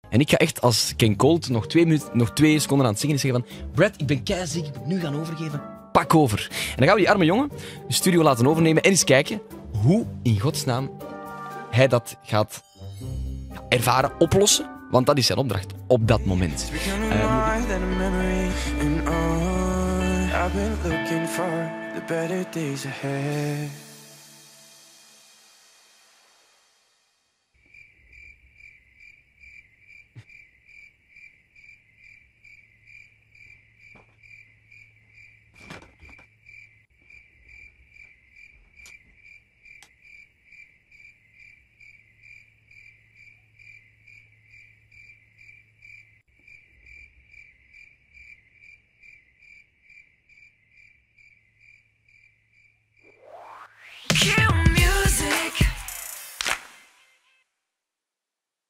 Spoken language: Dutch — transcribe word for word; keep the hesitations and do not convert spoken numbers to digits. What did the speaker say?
En ik ga echt als Ken Colt nog twee, minuten, nog twee seconden aan het zingen en zeggen van Brad, ik ben keiziek, ik moet nu gaan overgeven. Pak over. En dan gaan we die arme jongen de studio laten overnemen en eens kijken hoe in godsnaam hij dat gaat ervaren, oplossen. Want dat is zijn opdracht op dat moment. Uh, I've been looking for the better days ahead.